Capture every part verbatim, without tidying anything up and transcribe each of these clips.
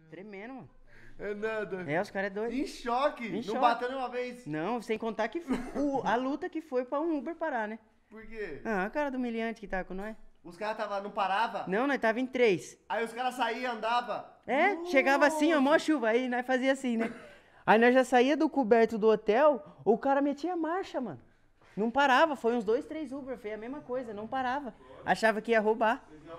Tremendo, mano. É nada. É, os caras é doido. Em choque. Em Não choque. bateu nenhuma vez. Não, sem contar que o, a luta que foi pra um Uber parar, né? Por quê? Ah, a cara do humilhante que tava com nós. Os caras tava, não parava? Não, nós tava em três. Aí os caras saíam, andava. É, Nossa. chegava assim, ó, mó chuva, aí nós fazia assim, né? Aí nós já saía do coberto do hotel, o cara metia marcha, mano. Não parava, foi uns dois, três Uber, foi a mesma coisa, não parava. Achava que ia roubar.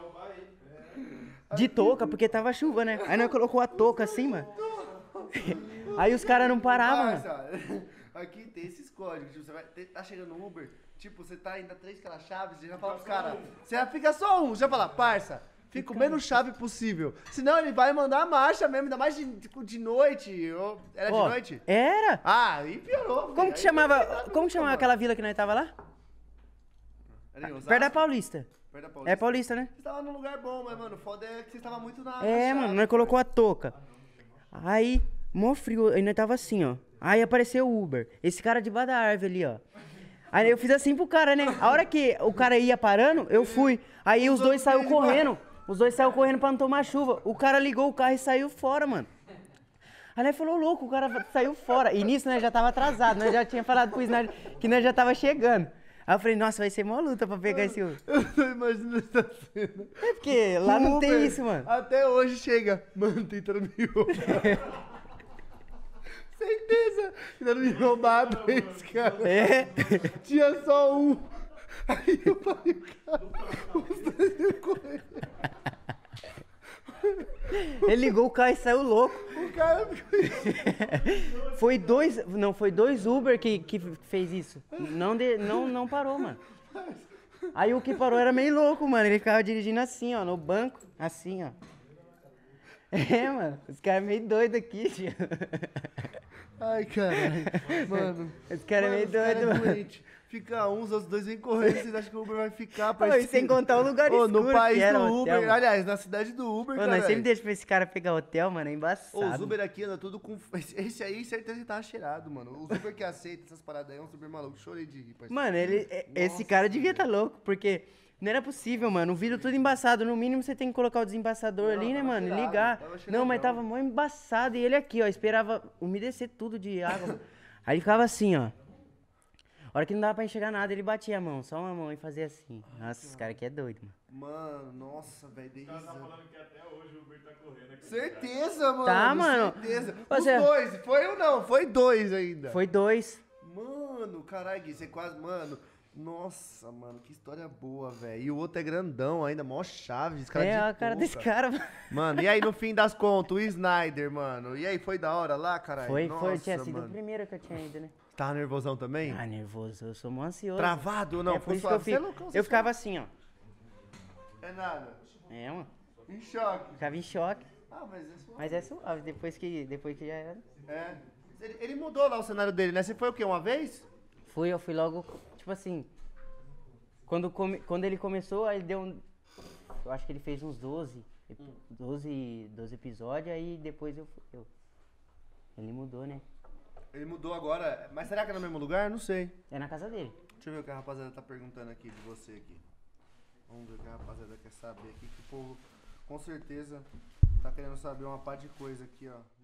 De touca, porque tava chuva, né? Aí nós colocou a touca assim, mano. Aí os caras não paravam, mano. Parça, aqui tem esses códigos, tipo, você vai, tá chegando no Uber, tipo, você tá ainda três aquelas chaves, você já fala pros caras, você já fica só um, já fala, parça, fica o menos chave possível, senão ele vai mandar a marcha mesmo, ainda mais de, de noite, ou, era Ó, de noite? Era? Ah, aí piorou. Como que chamava, como que chamava aquela vila que nós tava lá? Perto da Paulista. Perto da Paulista. É Paulista, né? Você tava num lugar bom, mas, mano, foda é que você tava muito na... É, na mano, chave, nós colocou a touca. Aí, mó frio, aí nós tava assim, ó. Aí apareceu o Uber. Esse cara debaixo da árvore ali, ó. Aí eu fiz assim pro cara, né? A hora que o cara ia parando, eu fui. Aí os dois saiu correndo. Os dois saiu correndo pra não tomar chuva. O cara ligou o carro e saiu fora, mano. Aí nós falou, louco, o cara saiu fora. E nisso nós já tava atrasado, nós já tinha falado pro Snyder que nós já tava chegando. Aí eu falei, nossa, vai ser mó luta pra pegar esse Uber. Eu tô imaginando essa cena. É porque lá não Uber, tem isso, mano. Até hoje chega, mano, tentando me roubar. Certeza, tentando me roubar esse cara. É. Tinha só um. Aí eu falei, cara, os dois iam correr. Ele ligou o carro e saiu louco. O cara ficou... Foi dois, não, foi dois Uber que, que fez isso. Não, de, não, não parou, mano. Aí o que parou era meio louco, mano. Ele ficava dirigindo assim, ó, no banco, assim, ó. É, mano, os caras meio doidos aqui, tio. Ai, caralho. Mano. Esse cara é meio os cara doido, mano. doente. Fica um, os outros dois vêm correndo, vocês acham que o Uber vai ficar? Ô, Parece e sem que- contar o lugar Ô, escuro no país que era do o Uber, hotel, mano. aliás, na cidade do Uber, Ô, cara. nós sempre deixamos pra esse cara pegar hotel, mano, é embaçado. Os Uber aqui anda tudo com. Esse aí, certeza que tá cheirado, mano. Os Uber que aceita essas paradas aí é um super maluco. Chorei de rir, parceiro. Mano, ele, é- esse cara devia tá louco, porque não era possível, mano. O vidro tudo embaçado. No mínimo você tem que colocar o desembaçador ali, né, tava mano? E cheirado, ligar. tava Não, cheiradão. mas tava mó embaçado. E ele aqui, ó, esperava umedecer tudo de água. mano. Aí ele ficava assim, ó. A hora que não dava pra enxergar nada, ele batia a mão, só uma mão e fazia assim. Nossa, esse cara aqui é doido, mano. Mano, nossa, velho, dei O cara tá risada. falando que até hoje o Uber tá correndo aqui. Certeza, mano. Tá, mano. Certeza. Você- Os dois, foi um não, foi dois ainda. Foi dois. Mano, caralho, Gui, você quase. Mano, nossa, mano, que história boa, velho. E o outro é grandão ainda, mó chave. Esse cara É de a cara touca. desse cara, mano. Mano, e aí no fim das contas, o Snyder, mano. E aí, foi da hora lá, caralho? Foi, Nossa, foi. Tinha sido mano. o primeiro que eu tinha ido, né? Tava nervosão também? Ah, nervoso. Eu sou mó ansioso. Travado ou não? É por Foi isso que eu suave. Você é fico. loucão, você Eu ficava assim, ó. É nada. É, mano. Em choque. Ficava em choque. Ah, mas é suave. Mas é suave, depois que, depois que já era. É. Ele, ele mudou lá o cenário dele, né? Você foi o quê? Uma vez? Fui, eu fui logo, tipo assim. Quando, come, quando ele começou, aí deu um. Eu acho que ele fez uns doze. ep- doze, doze episódios, aí depois eu fui. Eu. Ele mudou, né? Ele mudou agora. Mas será que é no mesmo lugar? Não sei. É na casa dele. Deixa eu ver o que a rapaziada tá perguntando aqui de você aqui. Vamos ver o que a rapaziada quer saber aqui. Que o povo, com certeza, tá querendo saber uma par de coisa aqui, ó.